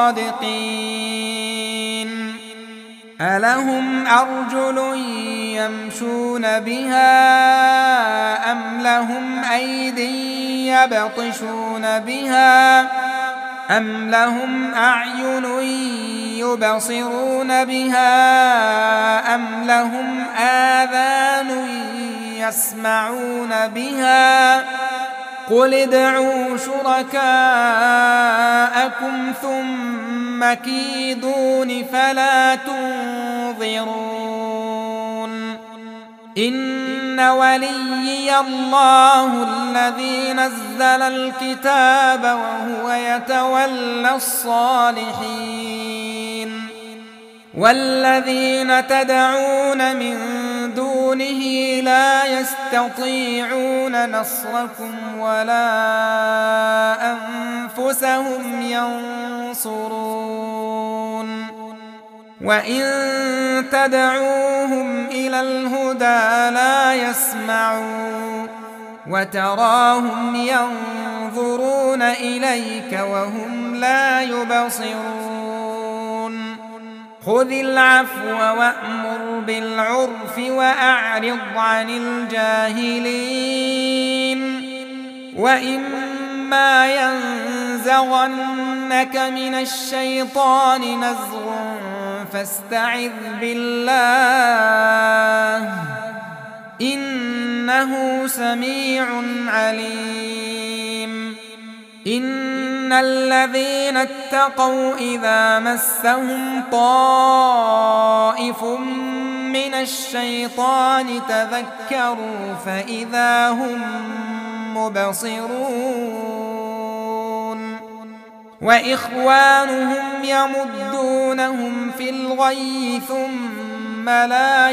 صادقين ألهم أرجل يمشون بها أم لهم أيد يبطشون بها أم لهم أعين يبصرون بها أم لهم آذان يسمعون بها قل ادعوا شركاءكم ثم كيدون فلا تنظرون إن وليي الله الذي نزل الكتاب وهو يتولى الصالحين والذين تدعون من دونه لا يستطيعون نصركم ولا أنفسهم ينصرون وإن تدعوهم إلى الهدى لا يسمعوا وتراهم ينظرون إليك وهم لا يبصرون خذ العفو وأمر بالعرف وأعرض عن الجاهلين وإما ينزغنك من الشيطان نزغ فاستعذ بالله إنه سميع عليم إن الذين اتقوا إذا مسهم طائف من الشيطان تذكروا فإذا هم مبصرون وإخوانهم يمدونهم في الغي ثم لا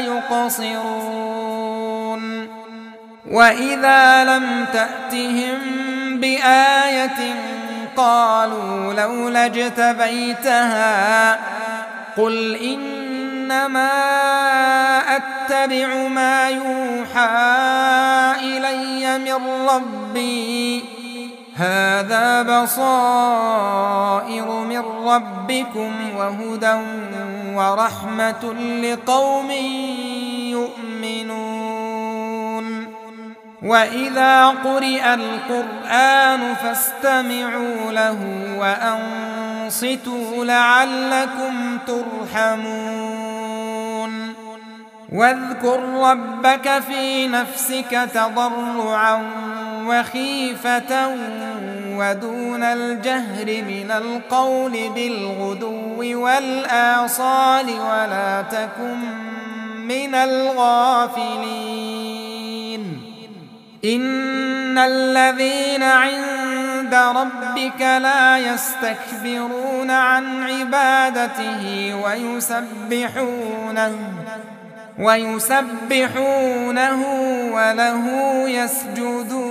يقصرون وإذا لم تأتهم بآية قالوا لولا اجتبيتها قل إنما أتبع ما يوحى إلي من ربي هذا بصائر من ربكم وهدى ورحمة لقوم يؤمنون وإذا قرئ القرآن فاستمعوا له وأنصتوا لعلكم ترحمون واذكر ربك في نفسك تضرعا وخيفة ودون الجهر من القول بالغدو والآصال ولا تكن من الغافلين إن الذين عند ربك لا يستكبرون عن عبادته ويسبحونه وله يسجدون